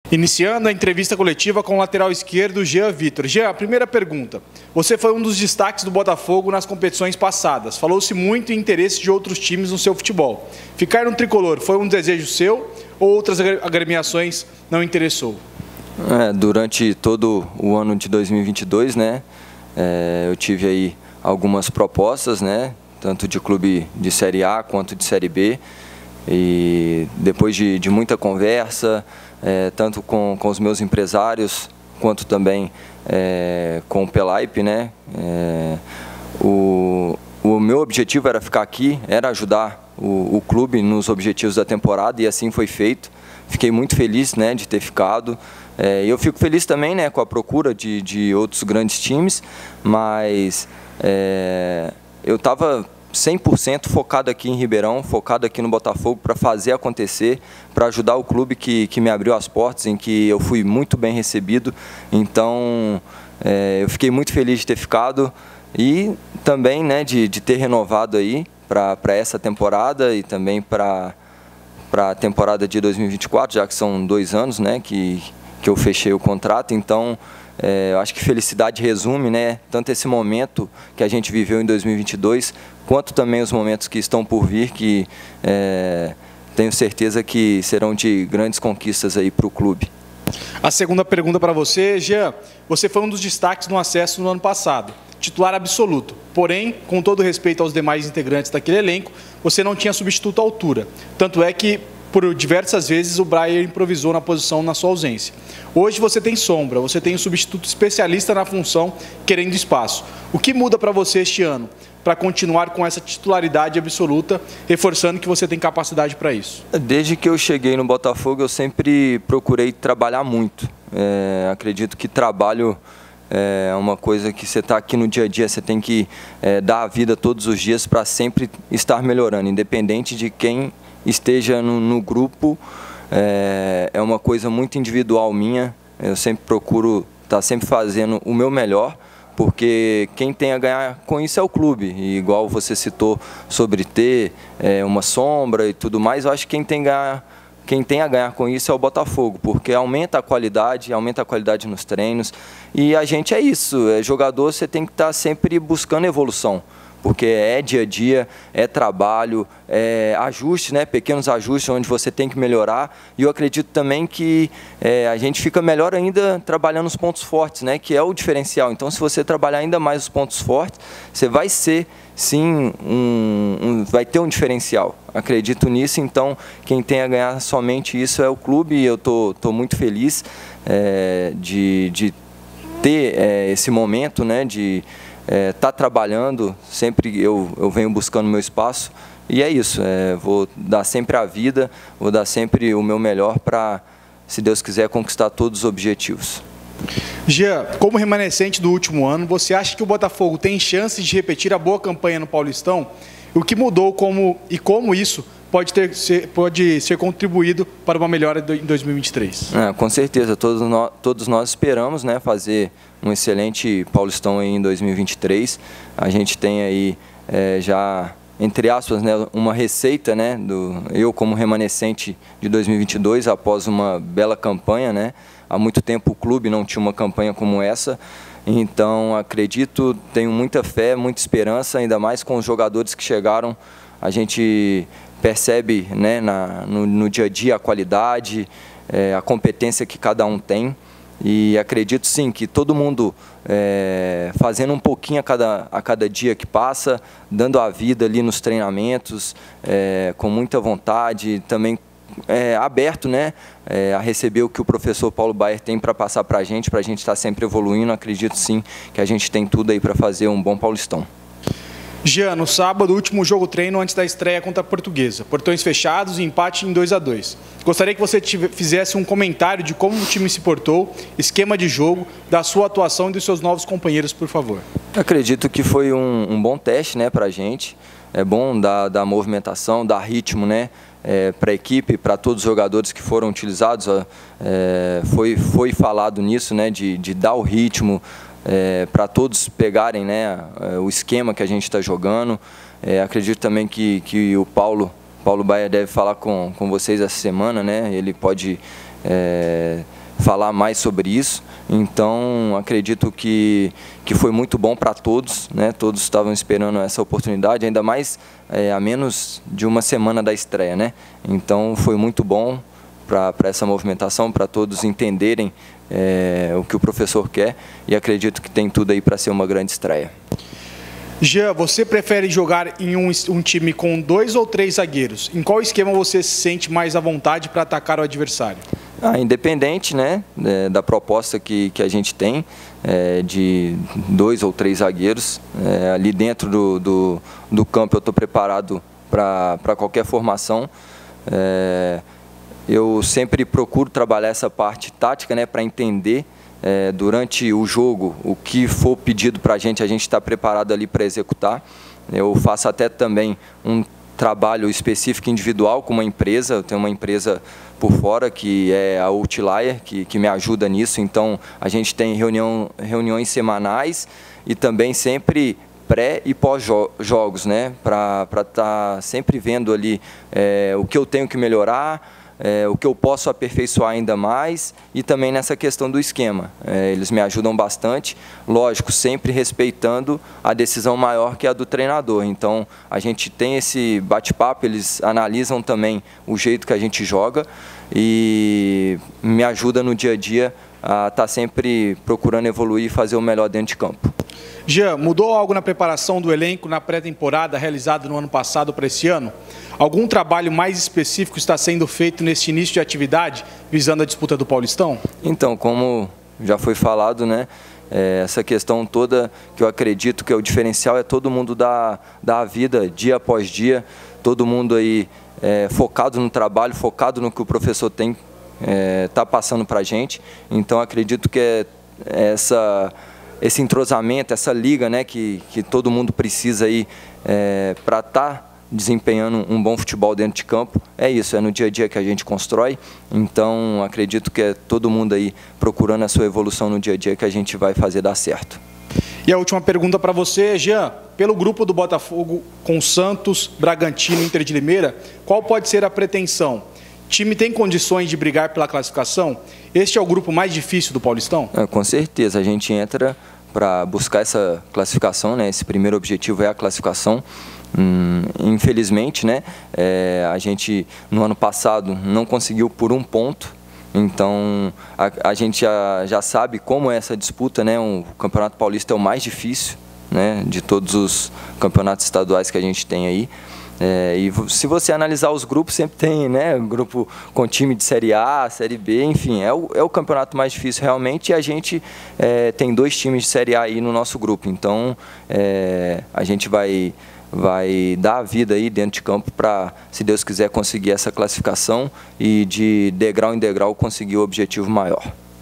Iniciando a entrevista coletiva com o lateral esquerdo, Jean Vitor. Jean, a primeira pergunta. Você foi um dos destaques do Botafogo nas competições passadas. Falou-se muito em interesse de outros times no seu futebol. Ficar no tricolor foi um desejo seu ou outras agremiações não interessou? Durante todo o ano de 2022, né, eu tive aí algumas propostas, né, tanto de clube de Série A quanto de Série B. E depois de muita conversa, tanto com os meus empresários, quanto também com o Pelaipe, né? O meu objetivo era ficar aqui, era ajudar o clube nos objetivos da temporada, e assim foi feito. Fiquei muito feliz, né, de ter ficado. Eu fico feliz também, né, com a procura de outros grandes times, mas eu estava 100% focado aqui em Ribeirão, focado aqui no Botafogo para fazer acontecer, para ajudar o clube que me abriu as portas, em que eu fui muito bem recebido. Então, eu fiquei muito feliz de ter ficado e também, né, de ter renovado aí para essa temporada e também para a temporada de 2024, já que são 2 anos, né, que eu fechei o contrato. Então, eu acho que felicidade resume, né, tanto esse momento que a gente viveu em 2022, quanto também os momentos que estão por vir, que tenho certeza que serão de grandes conquistas aí para o clube. A segunda pergunta para você, Jean. Você foi um dos destaques no acesso no ano passado, titular absoluto. Porém, com todo respeito aos demais integrantes daquele elenco, você não tinha substituto à altura. Tanto é que, por diversas vezes, o Brayer improvisou na posição na sua ausência. Hoje você tem sombra, você tem um substituto especialista na função, querendo espaço. O que muda para você este ano, para continuar com essa titularidade absoluta, reforçando que você tem capacidade para isso? Desde que eu cheguei no Botafogo, eu sempre procurei trabalhar muito. Acredito que trabalho é uma coisa que você está aqui no dia a dia, você tem que dar a vida todos os dias para sempre estar melhorando, independente de quem esteja no grupo. É uma coisa muito individual minha. Eu sempre procuro estar sempre fazendo o meu melhor, porque quem tem a ganhar com isso é o clube. E igual você citou sobre ter uma sombra e tudo mais, eu acho que quem tem a ganhar com isso é o Botafogo, porque aumenta a qualidade nos treinos. E a gente é isso, jogador, você tem que estar sempre buscando evolução, porque é dia a dia, é trabalho, é ajuste, né? Pequenos ajustes onde você tem que melhorar. E eu acredito também que a gente fica melhor ainda trabalhando os pontos fortes, né? Que é o diferencial. Então, se você trabalhar ainda mais os pontos fortes, você vai ser, sim, vai ter um diferencial. Acredito nisso. Então, quem tem a ganhar somente isso é o clube, e eu tô muito feliz de ter esse momento, né? De tá trabalhando, sempre eu venho buscando meu espaço, e é isso, vou dar sempre a vida, vou dar sempre o meu melhor para, se Deus quiser, conquistar todos os objetivos. Jean, como remanescente do último ano, você acha que o Botafogo tem chances de repetir a boa campanha no Paulistão? O que mudou e como isso pode ser contribuído para uma melhora em 2023? Com certeza, todos nós esperamos, né, fazer um excelente Paulistão em 2023. A gente tem aí já, entre aspas, né, uma receita, né, eu como remanescente de 2022, após uma bela campanha, né? Há muito tempo o clube não tinha uma campanha como essa. Então, acredito, tenho muita fé, muita esperança, ainda mais com os jogadores que chegaram. A gente percebe, né, no dia a dia a qualidade, a competência que cada um tem. E acredito sim que todo mundo fazendo um pouquinho a cada dia que passa, dando a vida ali nos treinamentos, com muita vontade, também aberto, né, a receber o que o professor Paulo Baier tem para passar para a gente estar sempre evoluindo. Acredito sim que a gente tem tudo aí para fazer um bom Paulistão. Jean, no sábado, último jogo treino antes da estreia contra a Portuguesa. Portões fechados e empate em 2-2. Gostaria que você fizesse um comentário de como o time se portou, esquema de jogo, da sua atuação e dos seus novos companheiros, por favor. Acredito que foi um bom teste, né, para a gente. É bom dar movimentação, dar ritmo, né, para a equipe, para todos os jogadores que foram utilizados. Foi falado nisso, né, de dar o ritmo, para todos pegarem, né, o esquema que a gente está jogando. Acredito também que o Paulo Baier deve falar com vocês essa semana, né? Ele pode falar mais sobre isso. Então, acredito que foi muito bom para todos, né? Todos estavam esperando essa oportunidade, ainda mais a menos de uma semana da estreia, né? Então, foi muito bom para essa movimentação, para todos entenderem o que o professor quer, e acredito que tem tudo aí para ser uma grande estreia. Jean, você prefere jogar em um time com 2 ou 3 zagueiros? Em qual esquema você se sente mais à vontade para atacar o adversário? Independente, né, da proposta que a gente tem, de 2 ou 3 zagueiros, ali dentro do campo eu estou preparado para qualquer formação. Eu sempre procuro trabalhar essa parte tática, né, para entender durante o jogo o que for pedido para a gente está preparado ali para executar. Eu faço até também um trabalho específico individual com uma empresa. Eu tenho uma empresa por fora que é a Outlier, que me ajuda nisso. Então a gente tem reuniões semanais e também sempre pré e pós-jogos, né, para estar sempre vendo ali o que eu tenho que melhorar, o que eu posso aperfeiçoar ainda mais, e também nessa questão do esquema. Eles me ajudam bastante, lógico, sempre respeitando a decisão maior que é a do treinador. Então a gente tem esse bate-papo, eles analisam também o jeito que a gente joga e me ajuda no dia a dia a estar sempre procurando evoluir e fazer o melhor dentro de campo. Jean, mudou algo na preparação do elenco na pré-temporada realizada no ano passado para esse ano? Algum trabalho mais específico está sendo feito neste início de atividade, visando a disputa do Paulistão? Então, como já foi falado, né, essa questão toda que eu acredito que é o diferencial é todo mundo dar a vida dia após dia, todo mundo aí focado no trabalho, focado no que o professor tem tá passando para a gente. Então, acredito que esse entrosamento, essa liga, né, que todo mundo precisa aí para estar desempenhando um bom futebol dentro de campo, é isso, é no dia a dia que a gente constrói. Então acredito que é todo mundo aí procurando a sua evolução no dia a dia que a gente vai fazer dar certo. E a última pergunta para você, Jean, pelo grupo do Botafogo com Santos, Bragantino e Inter de Limeira, qual pode ser a pretensão? O time tem condições de brigar pela classificação? Este é o grupo mais difícil do Paulistão? Com certeza, a gente entra para buscar essa classificação, né? Esse primeiro objetivo é a classificação. Infelizmente, né, a gente no ano passado não conseguiu por 1 ponto, então a gente já sabe como é essa disputa, né? O Campeonato Paulista é o mais difícil, né, de todos os campeonatos estaduais que a gente tem aí. E se você analisar os grupos, sempre tem, né, um grupo com time de Série A, Série B, enfim, é o campeonato mais difícil realmente, e a gente tem 2 times de Série A aí no nosso grupo. Então a gente vai dar a vida aí dentro de campo para, se Deus quiser, conseguir essa classificação e de degrau em degrau conseguir o objetivo maior.